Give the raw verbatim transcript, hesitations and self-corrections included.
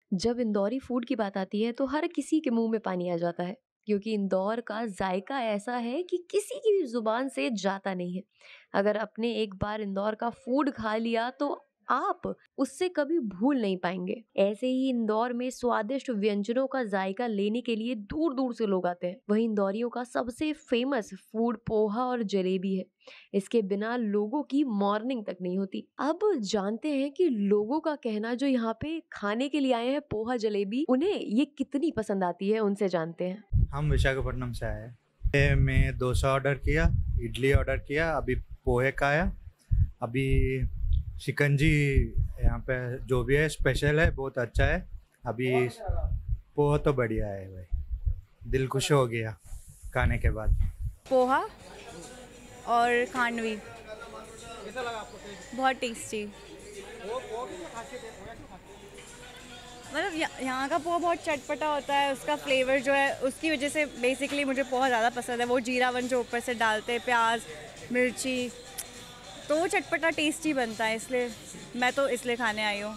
जब इंदौरी फूड की बात आती है तो हर किसी के मुंह में पानी आ जाता है, क्योंकि इंदौर का जायका ऐसा है कि किसी की भी जुबान से जाता नहीं है। अगर आपने एक बार इंदौर का फूड खा लिया तो आप उससे कभी भूल नहीं पाएंगे। ऐसे ही इंदौर में स्वादिष्ट व्यंजनों का जायका लेने के लिए दूर दूर से लोग आते हैं। वहीं इंदौरियों का सबसे फेमस फूड पोहा और जलेबी है। इसके बिना लोगों की मॉर्निंग तक नहीं होती। अब जानते हैं कि लोगों का कहना, जो यहाँ पे खाने के लिए आए हैं पोहा जलेबी, उन्हें ये कितनी पसंद आती है, उनसे जानते हैं। हम विशाखापट्टनम से आए हैं। ये मैं डोसा ऑर्डर किया, इडली ऑर्डर किया, अभी पोहे का आया, अभी शिकंजी यहाँ पे जो भी है स्पेशल है, बहुत अच्छा है। अभी पोहा तो बढ़िया है भाई, दिल खुश हो गया खाने के बाद। पोहा और खांडवी बहुत टेस्टी। मतलब या- यहाँ का पोहा बहुत चटपटा होता है, उसका फ्लेवर जो है उसकी वजह से बेसिकली मुझे पोहा ज़्यादा पसंद है। वो जीरावन जो ऊपर से डालते हैं, प्याज मिर्ची, तो वो चटपटा टेस्टी बनता है, इसलिए मैं तो इसलिए खाने आई हूँ।